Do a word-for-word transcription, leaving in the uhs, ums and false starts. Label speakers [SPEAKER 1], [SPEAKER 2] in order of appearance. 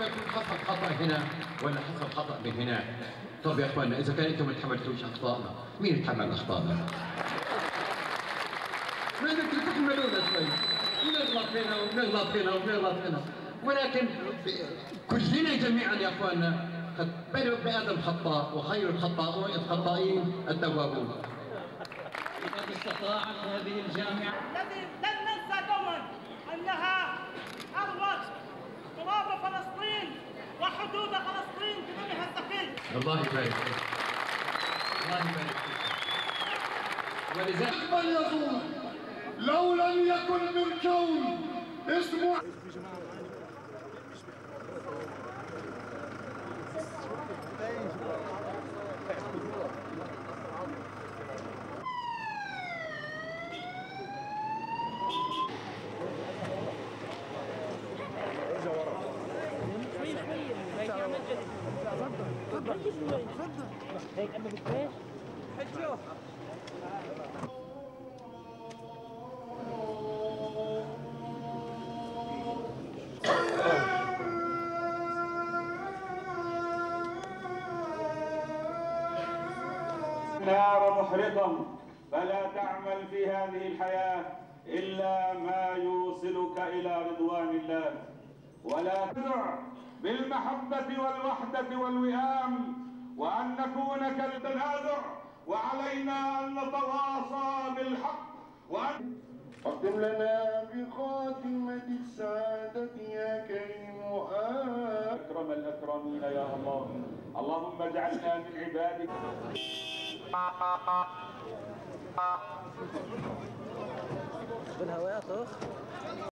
[SPEAKER 1] يكون حصل خطأ هنا ولا حصل خطأ من هناك. طب يا اخوانا اذا كان انتم ما تحملتوش اخطائنا، مين يتحمل اخطائنا؟ بدك تتحملونا شوي، بنغلط هنا وبنغلط هنا وبنغلط هنا، ولكن كلنا جميعا يا اخوانا قد بني ادم خطاء وخير الخطائين التوابون.
[SPEAKER 2] لقد استطاعت هذه الجامعه
[SPEAKER 3] الذي لن ننسى دوما انها اروت تراب فلسطين وحدود فلسطين بدمها الثقيل.
[SPEAKER 1] الله يبارك فيك. الله يبارك فيك.
[SPEAKER 4] ولذلك من يظن لو لم يكن بالكون اسمه
[SPEAKER 5] هيك اما بتفاش هتشوف
[SPEAKER 6] النار محرقة، فلا تعمل في هذه الحياة إلا ما يوصلك إلى رضوان الله، ولا تدع بالمحبة والوحدة والوئام، وأن نكون كالتنازع، وعلينا أن نتواصى بالحق وأن
[SPEAKER 4] اختم لنا بخاتمة السعادة يا كريم
[SPEAKER 6] أكرم الأكرمين يا الله. اللهم اجعلنا من عبادك.
[SPEAKER 5] بالهواء طخ